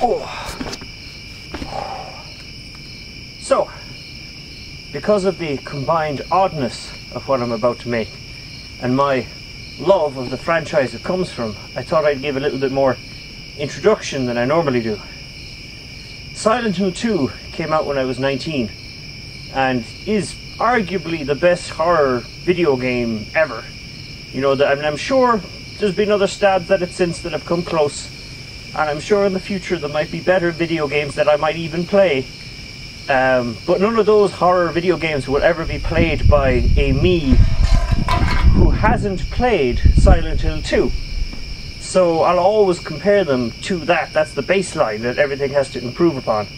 So, because of the combined oddness of what I'm about to make and my love of the franchise it comes from, I thought I'd give a little bit more introduction than I normally do. Silent Hill 2 came out when I was 19 and is arguably the best horror video game ever. You know, I'm sure there's been other stabs at it since that have come close, and I'm sure in the future there might be better video games that I might even play. But none of those horror video games will ever be played by a me who hasn't played Silent Hill 2. So I'll always compare them to that. That's the baseline that everything has to improve upon.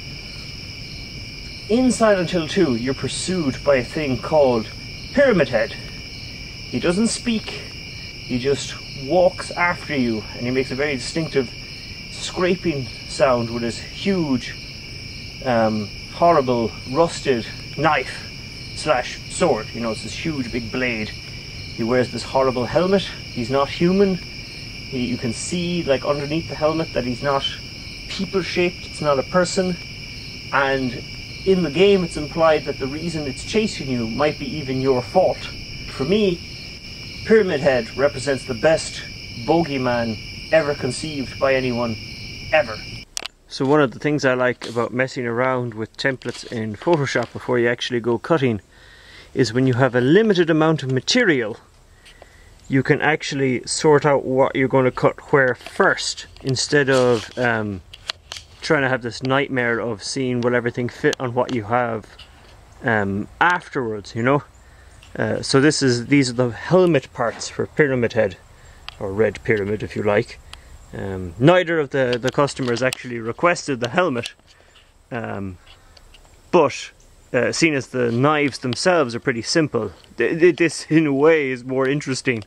In Silent Hill 2, you're pursued by a thing called Pyramid Head. He doesn't speak, he just walks after you, and he makes a very distinctive scraping sound with his huge, horrible, rusted knife slash sword. You know, it's this huge big blade. He wears this horrible helmet. He's not human. You can see, like, underneath the helmet that he's not people-shaped. It's not a person. And in the game, it's implied that the reason it's chasing you might be even your fault. For me, Pyramid Head represents the best bogeyman ever conceived by anyone, ever. So one of the things I like about messing around with templates in Photoshop before you actually go cutting is when you have a limited amount of material, you can actually sort out what you're going to cut where first, instead of trying to have this nightmare of seeing will everything fit on what you have afterwards, you know. So these are the helmet parts for Pyramid Head, or Red Pyramid if you like. Neither of the customers actually requested the helmet, but seeing as the knives themselves are pretty simple, this in a way is more interesting.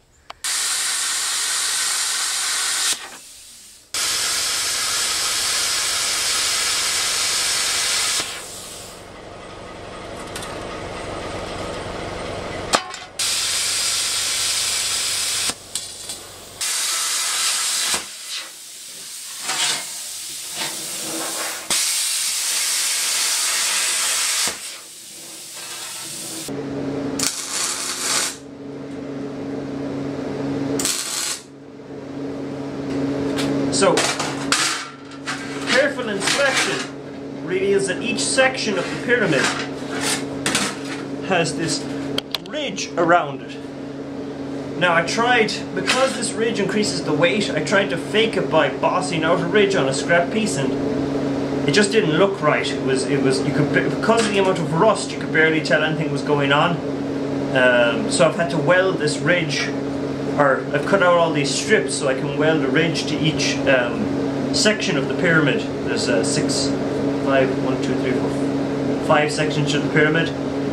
So, careful inspection reveals that each section of the pyramid has this ridge around it. Now I tried, because this ridge increases the weight, I tried to fake it by bossing out a ridge on a scrap piece, and it just didn't look right. It was you could, because of the amount of rust, you could barely tell anything was going on. So I've had to weld this ridge, or I've cut out all these strips so I can weld a ridge to each section of the pyramid. There's 5 sections to the pyramid,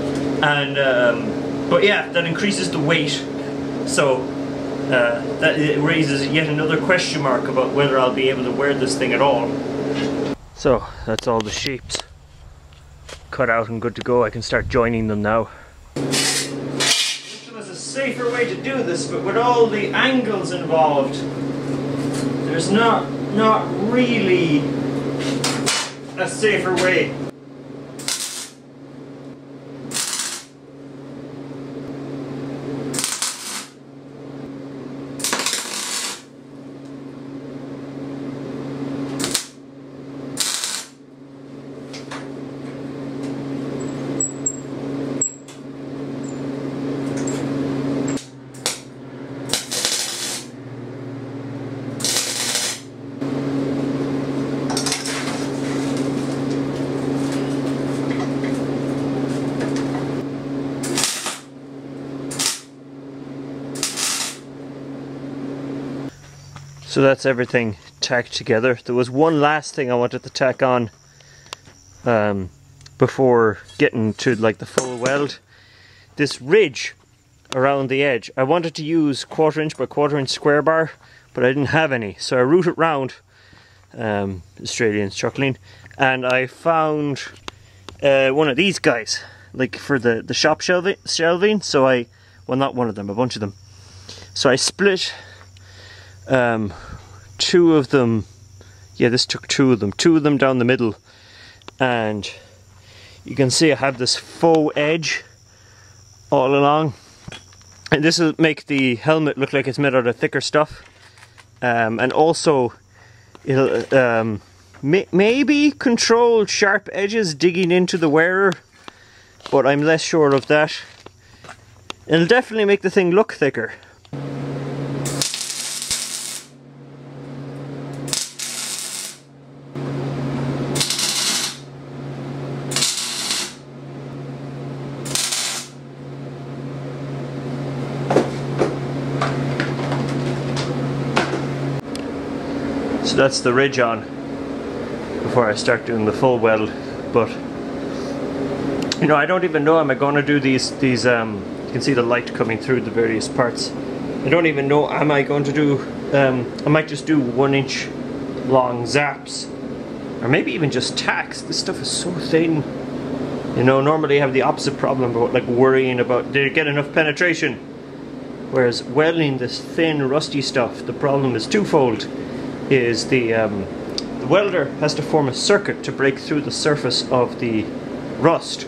and but yeah, that increases the weight, so that it raises yet another question mark about whether I'll be able to wear this thing at all. So that's all the shapes cut out and good to go. I can start joining them now. There's a safer way to do this, but with all the angles involved, there's not really a safer way. So that's everything tacked together. There was one last thing I wanted to tack on before getting to like the full weld. This ridge around the edge, I wanted to use 1/4 inch by 1/4 inch square bar, but I didn't have any, so I routed round, Australians chuckling, and I found one of these guys, like for the shop shelving. So well, not one of them, a bunch of them. So I split 2 of them Yeah, this took two of them down the middle, and you can see I have this faux edge all along, and this will make the helmet look like it's made out of thicker stuff, and also it'll maybe control sharp edges digging into the wearer, but I'm less sure of that. It'll definitely make the thing look thicker. So that's the ridge on before I start doing the full weld. But you know, I don't even know, am I going to do these you can see the light coming through the various parts. I don't even know, am I going to do I might just do 1 inch long zaps, or maybe even just tacks. This stuff is so thin. You know, normally I have the opposite problem about like worrying about did it get enough penetration, whereas welding this thin rusty stuff, the problem is twofold. Is the welder has to form a circuit to break through the surface of the rust,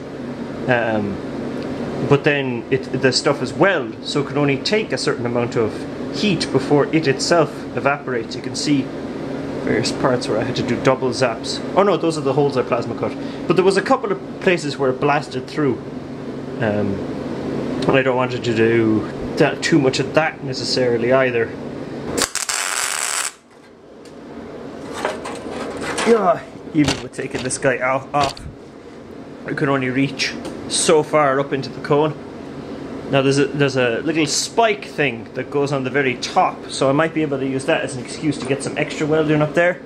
but then the stuff is weld, so it can only take a certain amount of heat before it itself evaporates. You can see various parts where I had to do double zaps. Oh no, those are the holes I plasma cut, but there was a couple of places where it blasted through, and I don't want to do that too much of that necessarily either. Yeah, even with taking this guy off, I could only reach so far up into the cone. Now there's a little spike thing that goes on the very top, so I might be able to use that as an excuse to get some extra welding up there.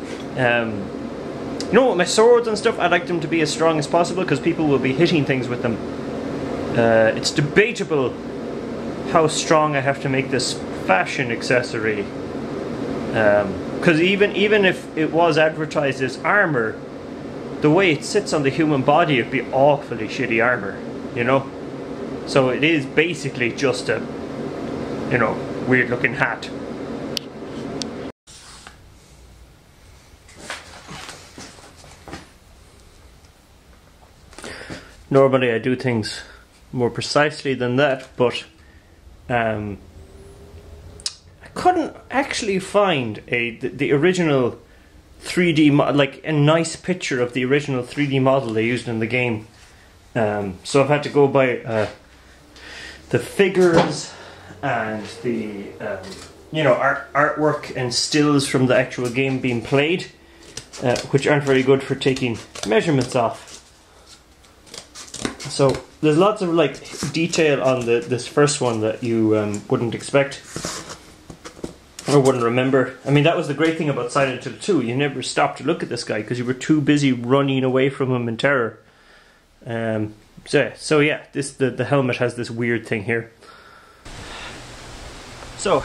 You know, with my swords and stuff, I like them to be as strong as possible because people will be hitting things with them. It's debatable how strong I have to make this fashion accessory. Because even if it was advertised as armor, the way it sits on the human body, it'd be awfully shitty armor, you know? So it is basically just a, you know, weird looking hat. Normally I do things more precisely than that, but couldn't actually find the original 3D like a nice picture of the original 3D model they used in the game. So I've had to go by the figures and the you know, artwork and stills from the actual game being played, which aren't very good for taking measurements off. So there's lots of like detail on this first one that you wouldn't expect. Or wouldn't remember. I mean, that was the great thing about Silent Hill 2. You never stopped to look at this guy because you were too busy running away from him in terror. So yeah, the helmet has this weird thing here. So,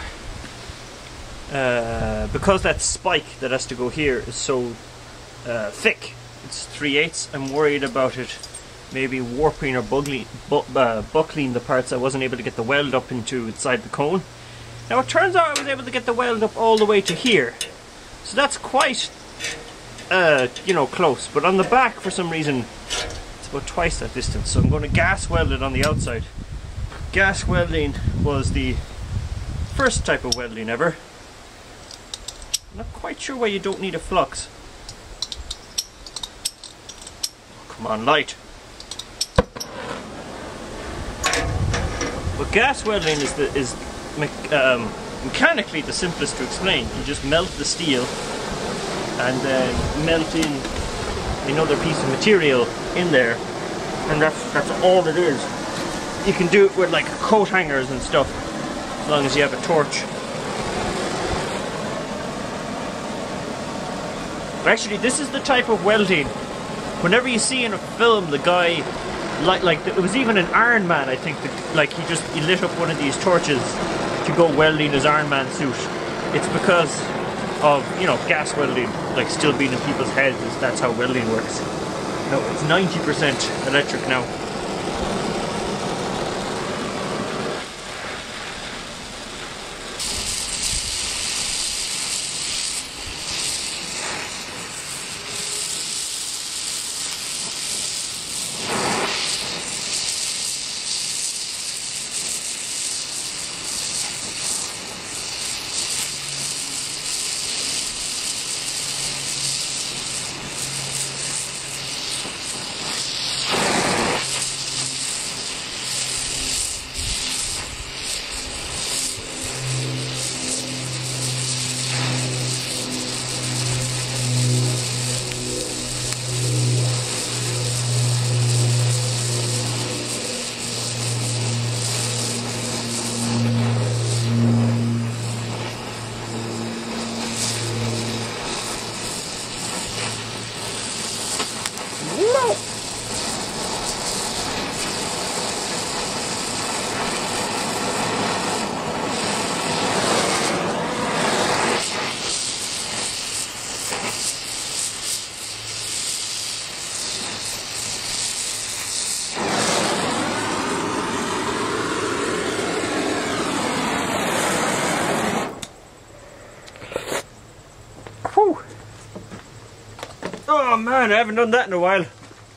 because that spike that has to go here is so thick, it's 3/8, I'm worried about it maybe warping or buckling the parts I wasn't able to get the weld up into inside the cone. Now it turns out I was able to get the weld up all the way to here, so that's quite, you know, close. But on the back, for some reason, it's about twice that distance. So I'm going to gas weld it on the outside. Gas welding was the first type of welding ever. I'm not quite sure why you don't need a flux. Oh, come on, light. But gas welding is mechanically the simplest to explain. You just melt the steel and then melt in another piece of material in there, and that's all it is. You can do it with like coat hangers and stuff as long as you have a torch. But actually, this is the type of welding whenever you see in a film the guy like it was even an Iron Man, I think, that like he lit up one of these torches to go welding his Iron Man suit. It's because of, you know, gas welding, like still being in people's heads. That's how welding works. No, it's 90% electric now. man, I haven't done that in a while.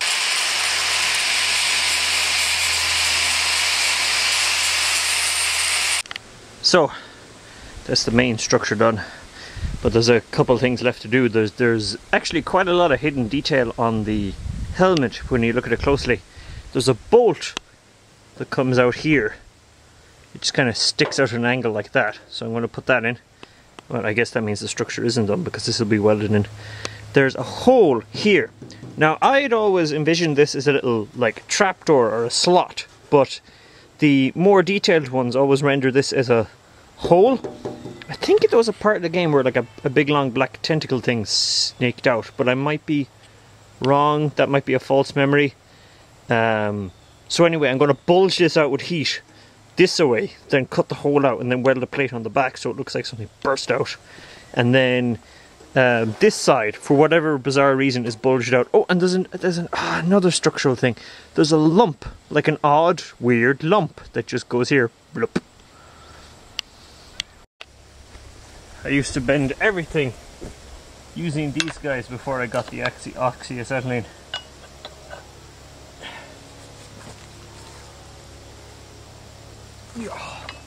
So, that's the main structure done. But there's a couple things left to do. There's actually quite a lot of hidden detail on the helmet when you look at it closely. There's a bolt that comes out here. It just kind of sticks out at an angle like that. So I'm going to put that in. Well, I guess that means the structure isn't done because this will be welded in. There's a hole here. Now, I'd always envisioned this as a little like trapdoor or a slot, but the more detailed ones always render this as a hole. I think there was a part of the game where like a big long black tentacle thing snaked out, but I might be wrong. That might be a false memory. So anyway, I'm going to bulge this out with heat this away, then cut the hole out and then weld a plate on the back so it looks like something burst out. And then this side, for whatever bizarre reason, is bulged out. Oh, and there's another structural thing. There's a lump, like an odd, weird lump that just goes here. Bloop. I used to bend everything using these guys before I got the oxyacetylene. Yeah.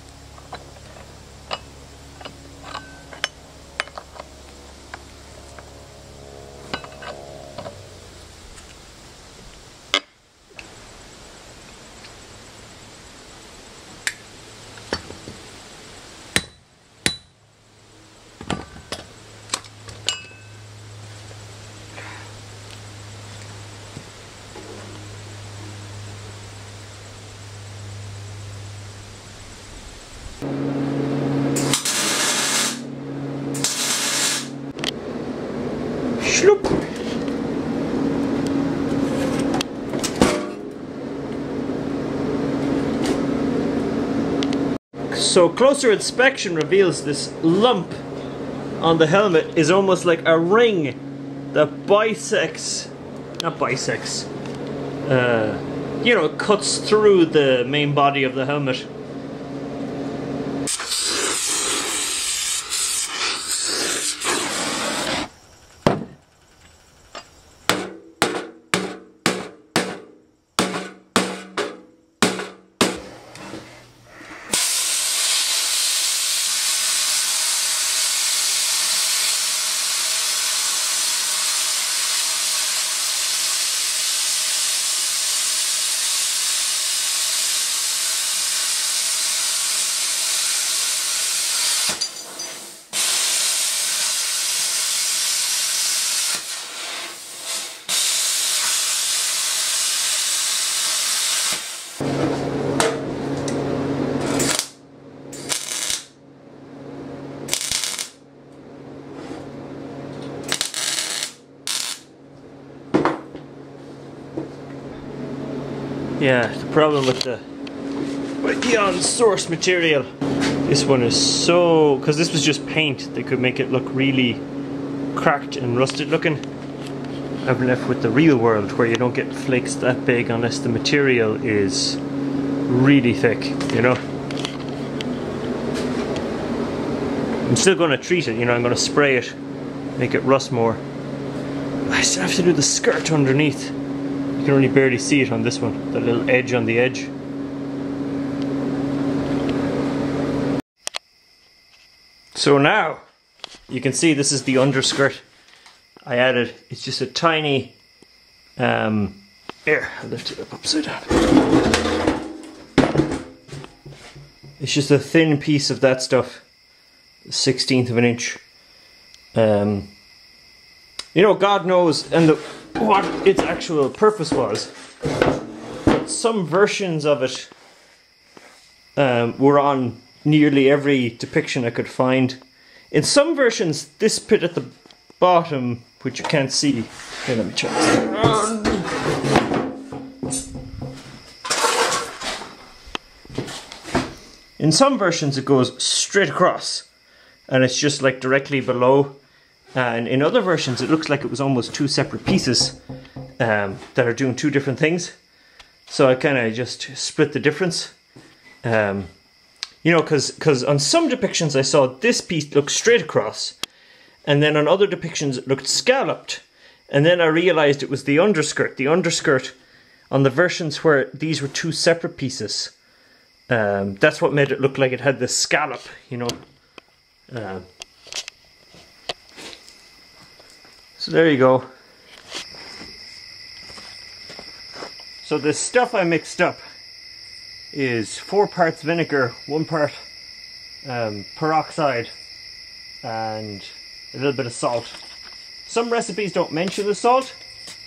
So closer inspection reveals this lump on the helmet is almost like a ring that bisects, not bisects, you know, cuts through the main body of the helmet. Yeah, the problem with the Eon source material, this one is so, because this was just paint, they could make it look really cracked and rusted looking. I've been left with the real world where you don't get flakes that big unless the material is really thick, you know. I'm still going to treat it, you know, I'm going to spray it, make it rust more. I still have to do the skirt underneath. You can only barely see it on this one, that little edge on the edge. So now, you can see this is the underskirt I added. It's just a tiny, here, I'll lift it up upside down. It's just a thin piece of that stuff, 1/16 of an inch. You know, God knows, and what its actual purpose was. But some versions of it were on nearly every depiction I could find. In some versions, this bit at the bottom, which you can't see. Here, let me try this. In some versions, it goes straight across, and it's just like directly below. And in other versions, it looks like it was almost two separate pieces that are doing two different things. So I kind of just split the difference. You know, because on some depictions I saw this piece look straight across, and then on other depictions it looked scalloped. And then I realized it was the underskirt. The underskirt on the versions where these were two separate pieces. That's what made it look like it had this scallop, you know. So there you go. So the stuff I mixed up is 4 parts vinegar, 1 part peroxide, and a little bit of salt. Some recipes don't mention the salt,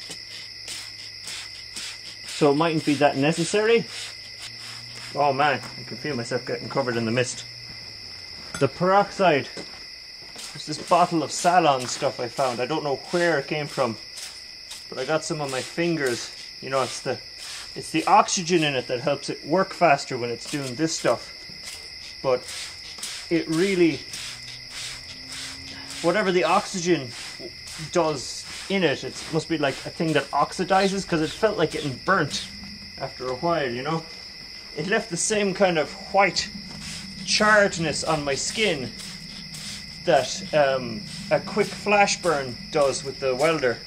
so it mightn't be that necessary. Oh man, I can feel myself getting covered in the mist. The peroxide, there's this bottle of Salon stuff I found. I don't know where it came from, but I got some on my fingers. You know, it's the oxygen in it that helps it work faster when it's doing this stuff. But it really, whatever the oxygen does in it, it must be like a thing that oxidizes, because it felt like getting burnt after a while, you know. It left the same kind of white charredness on my skin that a quick flash burn does with the welder.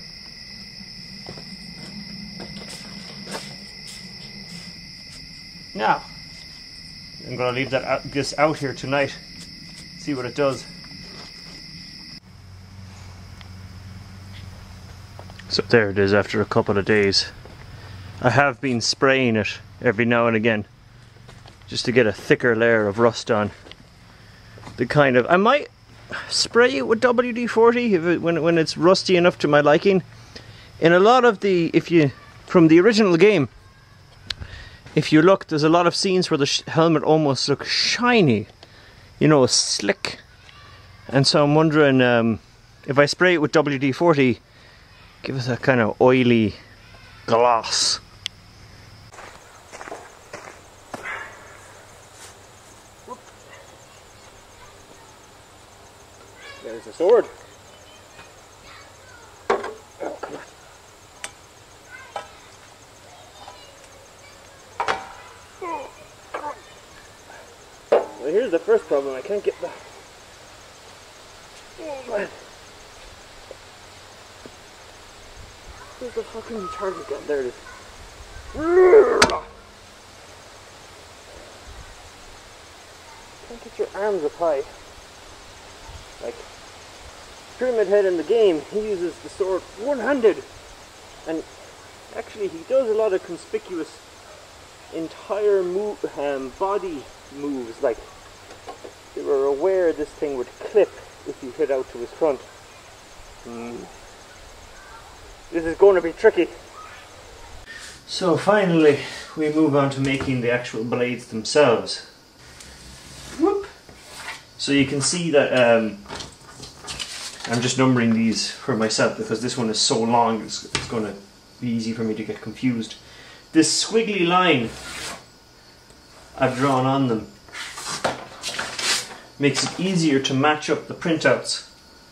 Now, I'm going to leave this out here tonight, see what it does. So there it is after a couple of days. I have been spraying it every now and again, just to get a thicker layer of rust on. I might spray it with WD-40 when it's rusty enough to my liking. In a lot of from the original game, if you look, there's a lot of scenes where the helmet almost looks shiny, you know, slick. And so I'm wondering if I spray it with WD-40, give us a kind of oily gloss. There's the sword. Oh, come on. Well, here's the first problem. I can't get the... Oh, man. Where's the fucking target gun? There it is. Can't get your arms up high. Like, Pyramid Head in the game, he uses the sword one-handed. And actually he does a lot of conspicuous entire body moves. Like, they were aware this thing would clip if you hit out to his front. This is going to be tricky. So finally we move on to making the actual blades themselves. Whoop. So you can see that I'm just numbering these for myself because this one is so long it's going to be easy for me to get confused. This squiggly line I've drawn on them makes it easier to match up the printouts.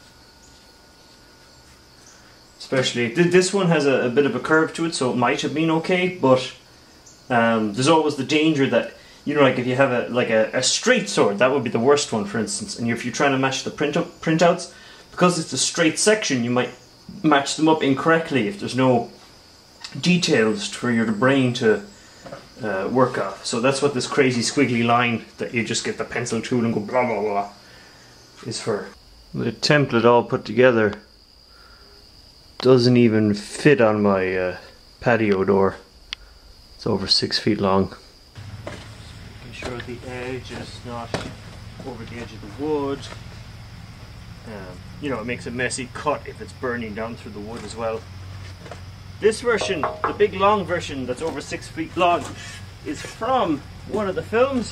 Especially, this one has a bit of a curve to it, so it might have been okay, but there's always the danger that, you know, like if you have a straight sword, that would be the worst one, for instance, and if you're trying to match the printouts, because it's a straight section, you might match them up incorrectly if there's no details for your brain to work off. So that's what this crazy squiggly line that you just get the pencil tool and go blah blah blah is for. The template all put together doesn't even fit on my patio door. It's over 6 feet long. Making sure the edge is not over the edge of the wood. You know, it makes a messy cut if it's burning down through the wood as well. This version, the big long version that's over 6 feet long, is from one of the films.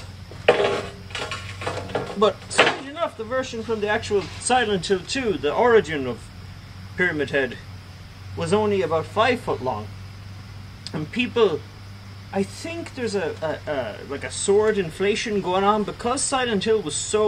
But strange enough, the version from the actual Silent Hill 2, the origin of Pyramid Head, was only about 5 foot long. And people, I think there's like a sword inflation going on because Silent Hill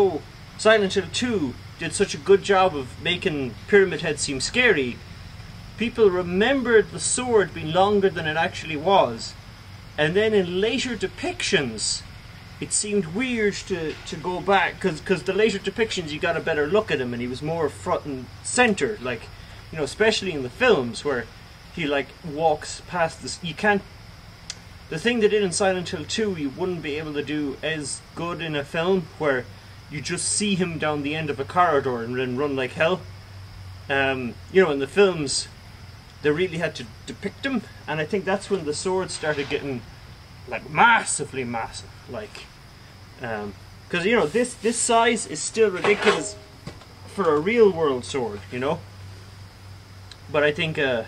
2 did such a good job of making Pyramid Head seem scary. People remembered the sword being longer than it actually was. And then in later depictions, it seemed weird to go back, because the later depictions you got a better look at him and he was more front and center. Like, you know, especially in the films where he like walks past this. You can't. The thing they did in Silent Hill 2, you wouldn't be able to do as good in a film where you just see him down the end of a corridor and then run like hell. You know, in the films, they really had to depict him, and I think that's when the sword started getting like massively massive, like, because you know this size is still ridiculous for a real world sword, you know. But I think I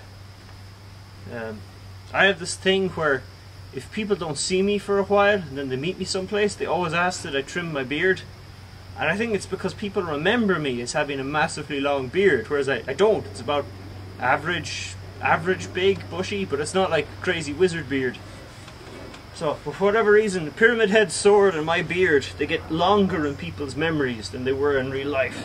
have this thing where if people don't see me for a while and then they meet me someplace, they always ask that I trim my beard. And I think it's because people remember me as having a massively long beard, whereas I don't. It's about average, big, bushy, but it's not like crazy wizard beard. So, for whatever reason, the Pyramid Head sword and my beard, they get longer in people's memories than they were in real life.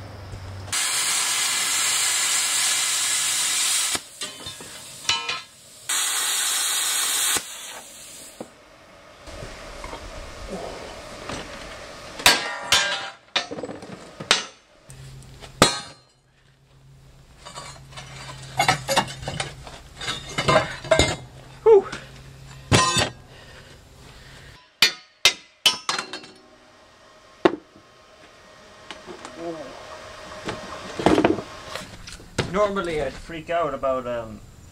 Normally I'd freak out about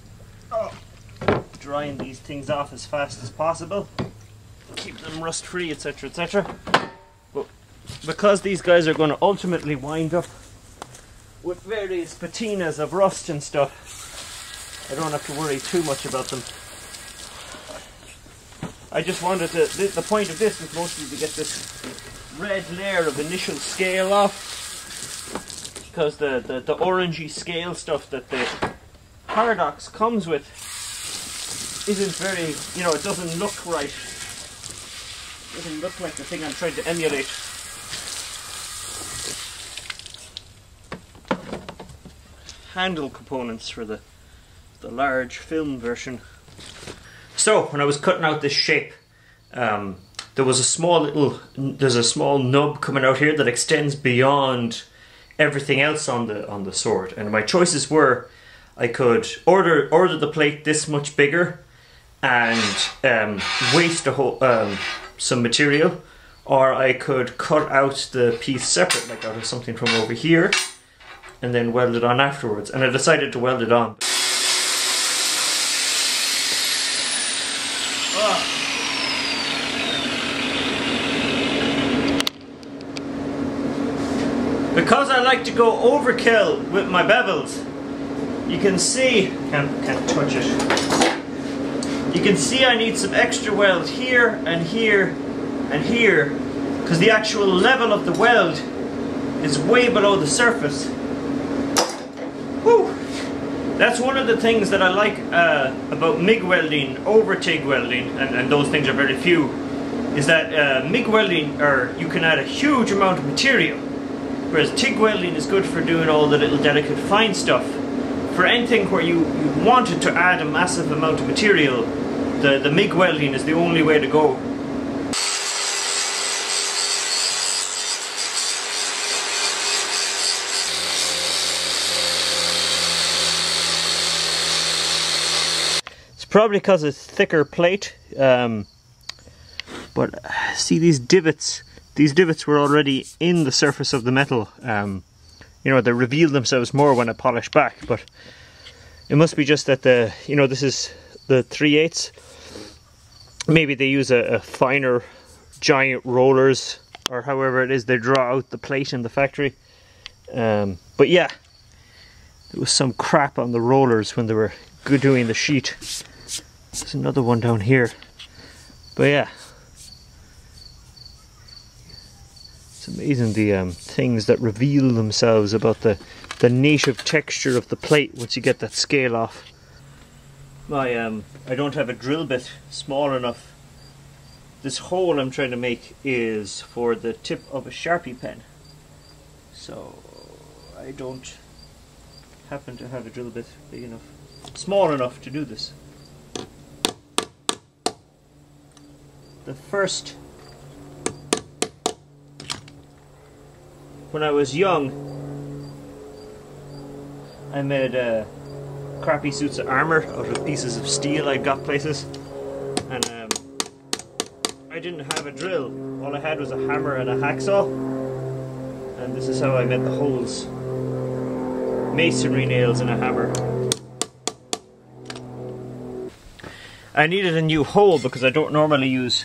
drying these things off as fast as possible, keep them rust free, etc, etc. But because these guys are going to ultimately wind up with various patinas of rust and stuff, I don't have to worry too much about them. I just wanted to, the point of this was mostly to get this red layer of initial scale off, because the orangey scale stuff that the Paradox comes with isn't very, you know, it doesn't look right. It doesn't look like the thing I'm trying to emulate. Handle components for the large film version. So when I was cutting out this shape, there was a small there's a small nub coming out here that extends beyond everything else on the sword, and my choices were I could order the plate this much bigger and waste a whole some material, or I could cut out the piece separate, like out of something from over here, and then weld it on afterwards. And I decided to weld it on. Because I like to go overkill with my bevels, you can see, can't touch it. You can see I need some extra weld here and here and here, because the actual level of the weld is way below the surface. Whew. That's one of the things that I like about MIG welding over TIG welding, and those things are very few, is that MIG welding, you can add a huge amount of material. Whereas TIG welding is good for doing all the little delicate fine stuff. For anything where you wanted to add a massive amount of material, the MIG welding is the only way to go. It's probably because it's thicker plate, but see these divots? These divots were already in the surface of the metal. You know, they reveal themselves more when I polish back, but it must be just that this is the 3/8. Maybe they use a finer giant rollers, or however it is they draw out the plate in the factory. But yeah, there was some crap on the rollers when they were doing the sheet. There's another one down here. But yeah. It's amazing the things that reveal themselves about the native texture of the plate once you get that scale off. I don't have a drill bit small enough. This hole I'm trying to make is for the tip of a Sharpie pen, so I don't happen to have a drill bit big enough, small enough to do this. When I was young, I made crappy suits of armour out of pieces of steel I got places, and I didn't have a drill. All I had was a hammer and a hacksaw, and this is how I made the holes. Masonry nails and a hammer. I needed a new hole because I don't normally use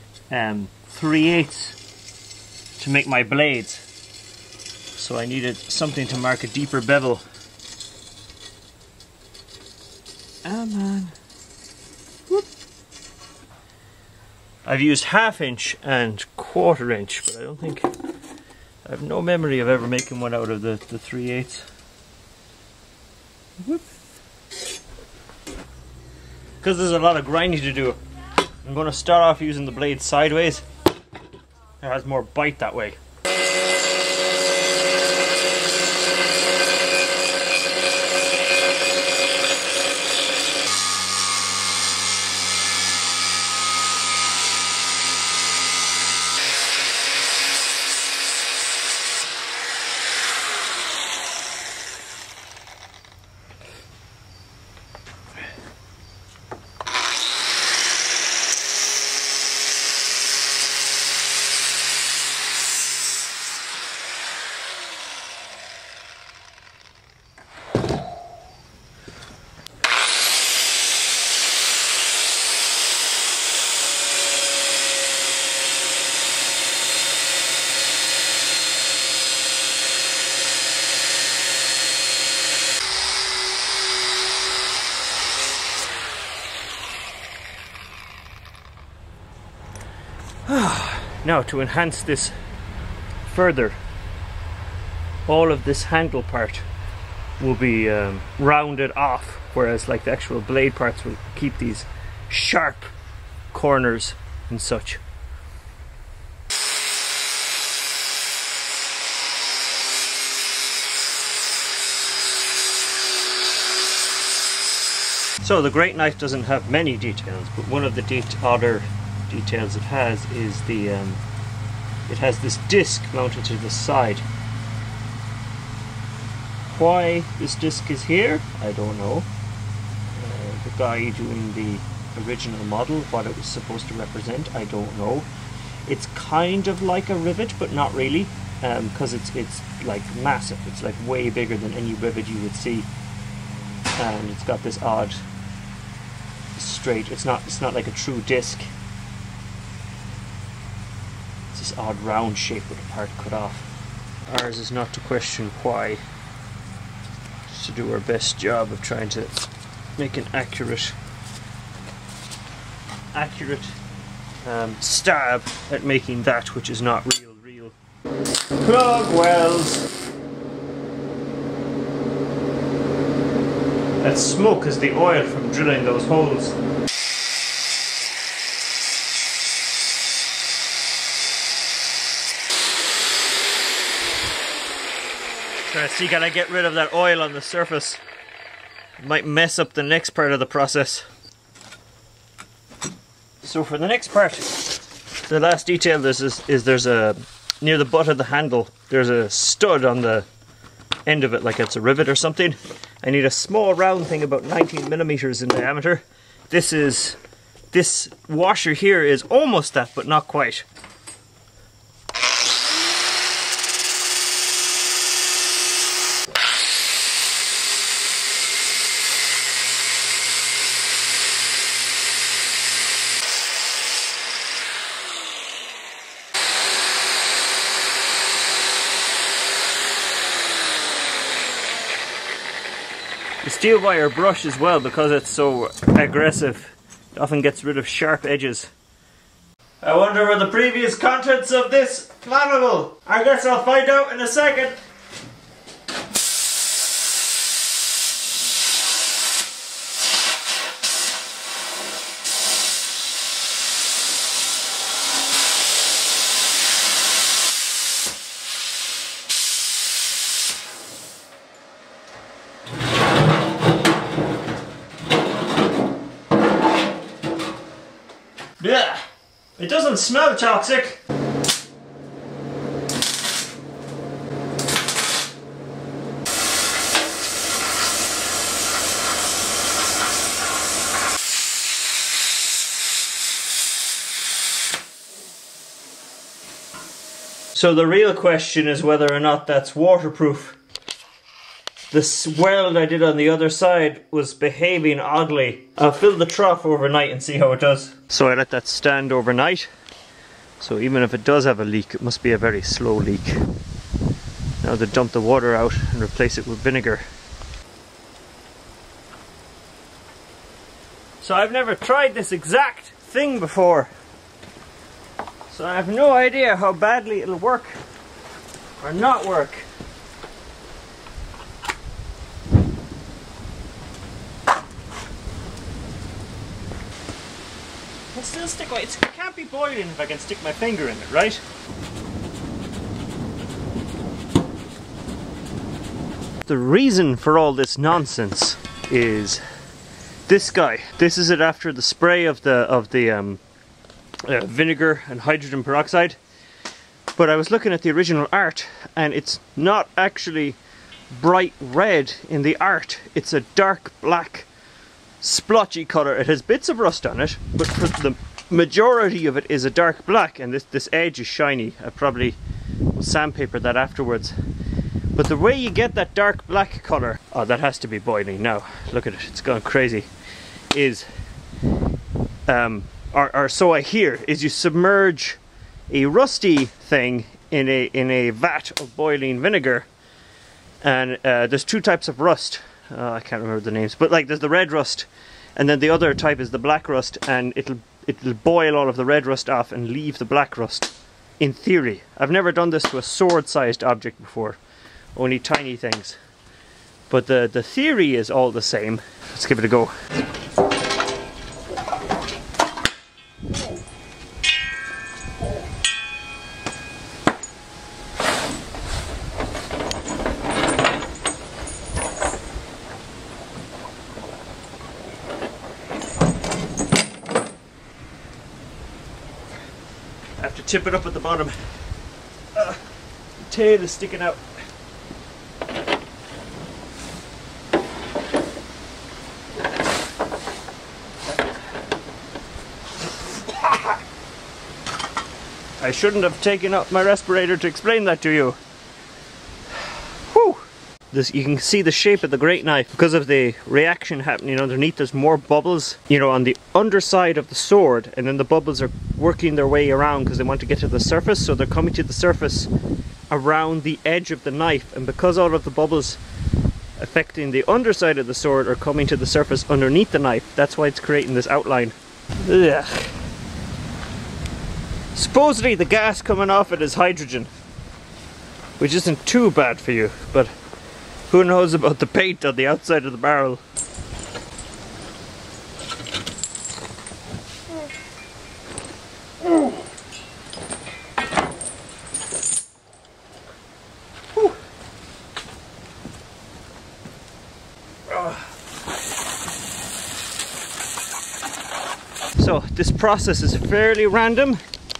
3/8 to make my blades, so I needed something to mark a deeper bevel. Ah man. Whoop. I've used 1/2 inch and 1/4 inch, but I don't think, I have no memory of ever making one out of the 3/8. Whoop. Because there's a lot of grinding to do, I'm going to start off using the blade sideways. It has more bite that way. Now, to enhance this further, all of this handle part will be rounded off, whereas like the actual blade parts will keep these sharp corners and such. So the Great Knife doesn't have many details, but one of the other details it has is the it has this disc mounted to the side. Why this disc is here, I don't know. The guy doing the original model, what it was supposed to represent, I don't know. It's kind of like a rivet, but not really, because it's like massive. It's like way bigger than any rivet you would see, and it's got this odd straight. It's not like a true disc. It's this odd round shape with a part cut off. Ours is not to question why, just to do our best job of trying to make an accurate stab at making that which is not real. Plug wells. That smoke is the oil from drilling those holes. Trying to see, can I get rid of that oil on the surface? It might mess up the next part of the process. So for the next part, the last detail there's a, near the butt of the handle, there's a stud on the end of it, like it's a rivet or something. I need a small round thing about 19 millimeters in diameter. This washer here is almost that, but not quite. The steel wire brush as well, because it's so aggressive, it often gets rid of sharp edges. I wonder where the previous contents of this flammable. I guess I'll find out in a second. Yeah, it doesn't smell toxic. So the real question is whether or not that's waterproof. This weld I did on the other side was behaving oddly. I'll fill the trough overnight and see how it does. So I let that stand overnight. So even if it does have a leak, it must be a very slow leak. Now to dump the water out and replace it with vinegar. So I've never tried this exact thing before. So I have no idea how badly it'll work or not work. I'll still stick, it can't be boiling if I can stick my finger in it, right? The reason for all this nonsense is this guy. This is it after the spray of the vinegar and hydrogen peroxide. But I was looking at the original art and it's not actually bright red in the art. It's a dark black splotchy colour. It has bits of rust on it, but for the majority of it is a dark black, and this edge is shiny. I probably will sandpaper that afterwards. But the way you get that dark black colour, oh, that has to be boiling now. Look at it, it's gone crazy. Is or so I hear, is you submerge a rusty thing in a vat of boiling vinegar, and there's two types of rust. I can't remember the names, but like there's the red rust, and then the other type is the black rust, and it'll boil all of the red rust off and leave the black rust. In theory, I've never done this to a sword-sized object before, only tiny things. But the theory is all the same. Let's give it a go. I have to tip it up at the bottom. The tail is sticking out. I shouldn't have taken up my respirator to explain that to you. Whew! You can see the shape of the great knife because of the reaction happening underneath. There's more bubbles, you know, on the underside of the sword, and then the bubbles are working their way around because they want to get to the surface, so they're coming to the surface around the edge of the knife, and because all of the bubbles affecting the underside of the sword are coming to the surface underneath the knife, that's why it's creating this outline. Ugh. Supposedly the gas coming off it is hydrogen, which isn't too bad for you, but who knows about the paint on the outside of the barrel. So this process is fairly random.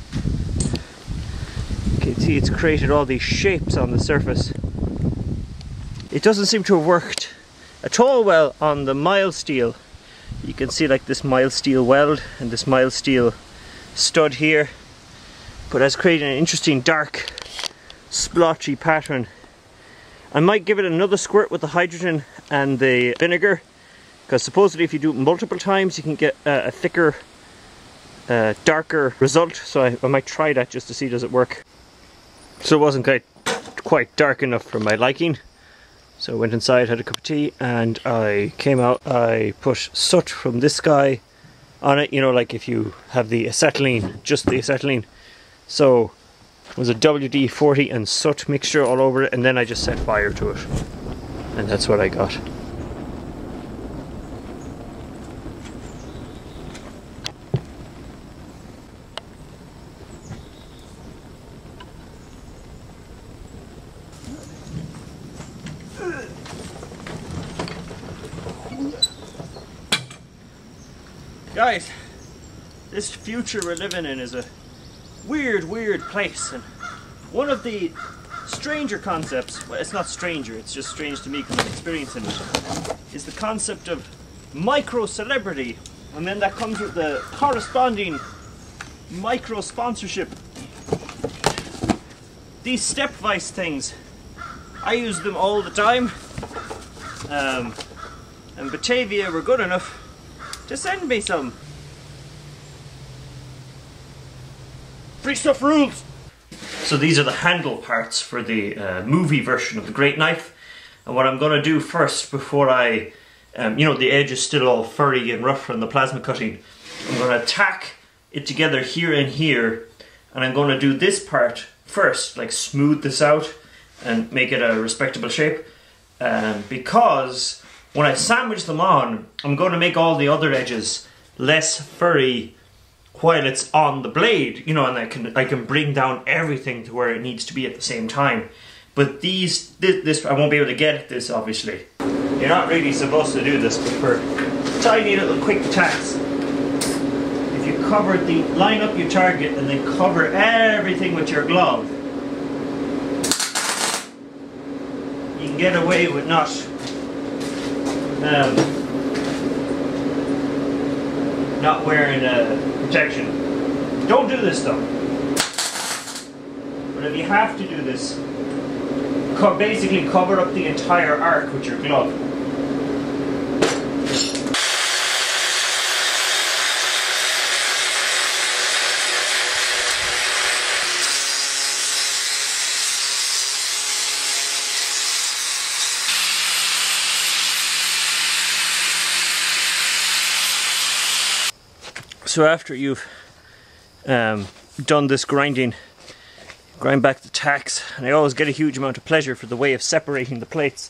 You can see it's created all these shapes on the surface. It doesn't seem to have worked at all well on the mild steel. You can see like this mild steel weld and this mild steel stud here, but has created an interesting dark splotchy pattern. I might give it another squirt with the hydrogen and the vinegar, because supposedly if you do it multiple times you can get a thicker, darker result, so I might try that just to see does it work. So it wasn't quite dark enough for my liking, so I went inside, had a cup of tea, and I came out. I put soot from this guy on it, you know, like if you have the acetylene, just the acetylene. So it was a WD-40 and soot mixture all over it, and then I just set fire to it, and that's what I got. Guys, this future we're living in is a weird place, and one of the stranger concepts, well, it's not stranger, it's just strange to me because I'm experiencing it, is the concept of micro celebrity, and then that comes with the corresponding micro sponsorship. these step vise things, I use them all the time. And Batavia were good enough to send me some. Free stuff rules! So these are the handle parts for the movie version of the Great Knife. And what I'm going to do first, before I, you know, the edge is still all furry and rough from the plasma cutting, I'm going to tack it together here and here, and I'm going to do this part first, like smooth this out and make it a respectable shape, because when I sandwich them on, I'm going to make all the other edges less furry while it's on the blade, you know, and I can bring down everything to where it needs to be at the same time. But this I won't be able to get at this, obviously. You're not really supposed to do this, but for tiny little quick tacks, if you line up your target and then cover everything with your glove, you can get away with not wearing protection. Don't do this though. But if you have to do this, basically cover up the entire arc with your glove. So after you've done this grinding, grind back the tacks, and I always get a huge amount of pleasure for the way of separating the plates.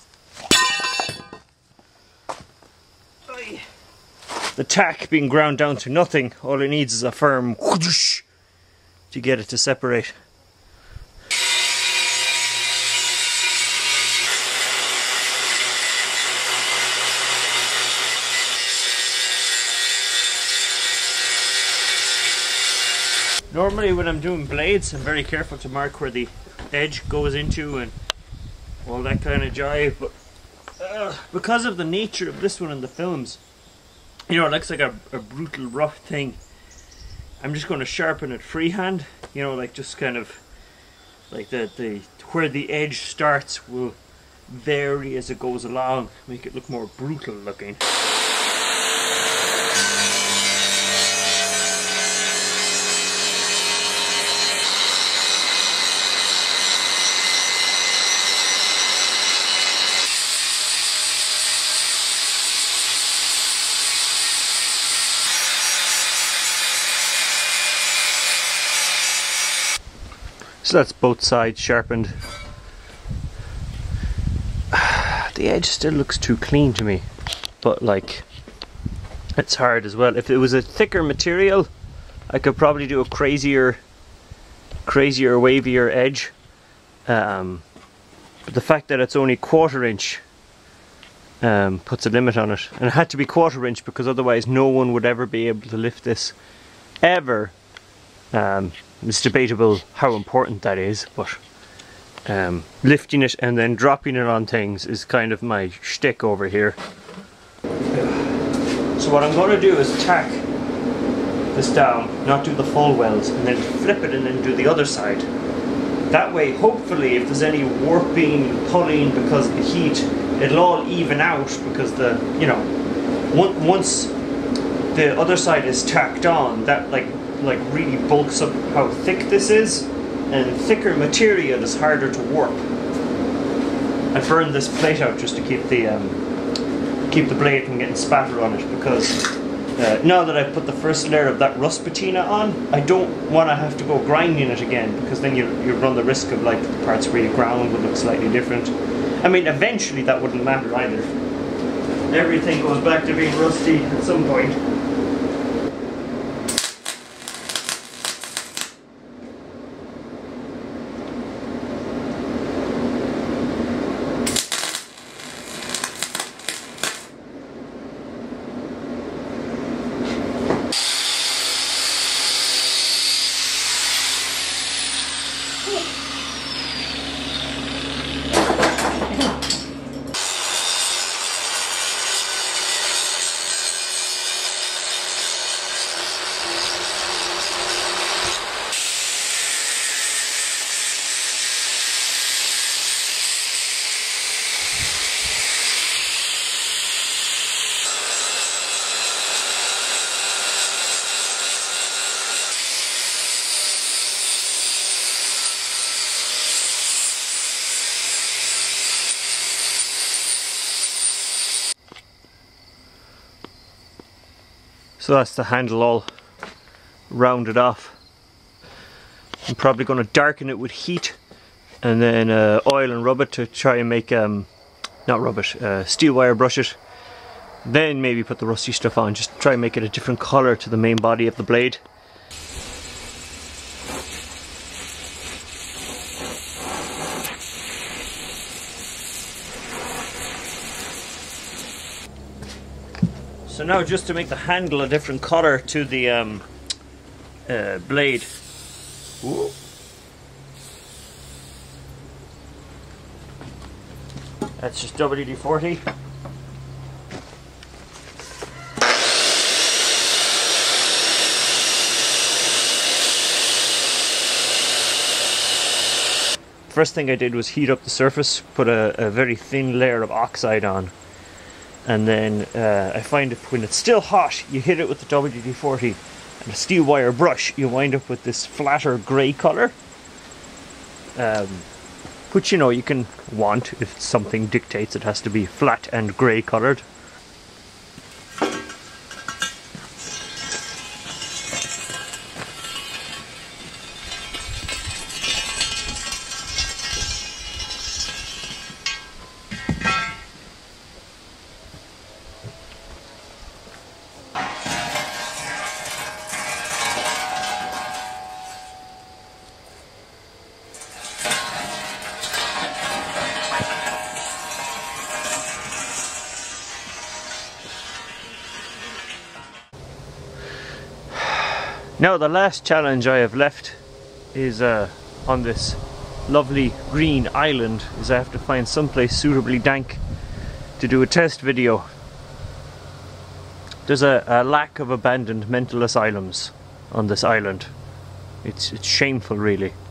The tack being ground down to nothing, all it needs is a firm whoosh to get it to separate. Normally when I'm doing blades, I'm very careful to mark where the edge goes into and all that kind of jive, but because of the nature of this one in the films, you know, it looks like a brutal rough thing. I'm just going to sharpen it freehand, you know, like just kind of like where the edge starts will vary as it goes along, make it look more brutal looking. So that's both sides sharpened. The edge still looks too clean to me, but like, it's hard as well. If it was a thicker material, I could probably do a crazier, wavier edge. But the fact that it's only 1/4 inch puts a limit on it. And it had to be 1/4 inch because otherwise no one would ever be able to lift this, ever. It's debatable how important that is, but lifting it and then dropping it on things is kind of my shtick over here. So what I'm going to do is tack this down, not do the full welds, and then flip it and then do the other side. That way, hopefully, if there's any warping, pulling because of the heat, it'll all even out because once the other side is tacked on, that like really bulks up how thick this is, and thicker material is harder to warp. I burned this plate out just to keep the blade from getting spatter on it, because now that I've put the first layer of that rust patina on, I don't want to have to go grinding it again, because then you run the risk of like the parts where you ground would look slightly different. I mean, eventually that wouldn't matter either. Everything goes back to being rusty at some point. So that's the handle all rounded off. I'm probably going to darken it with heat and then oil and rub it to try and make, not rub it, steel wire brush it. Then maybe put the rusty stuff on, just try and make it a different colour to the main body of the blade. So now just to make the handle a different colour to the blade. Ooh. That's just WD-40. First thing I did was heat up the surface, put a very thin layer of oxide on. And then I find if when it's still hot, you hit it with the WD-40 and a steel wire brush, you wind up with this flatter grey colour. Which, you know, you can want if something dictates it has to be flat and grey coloured. Now the last challenge I have left is on this lovely green island, is I have to find someplace suitably dank to do a test video. There's a lack of abandoned mental asylums on this island. It's shameful, really.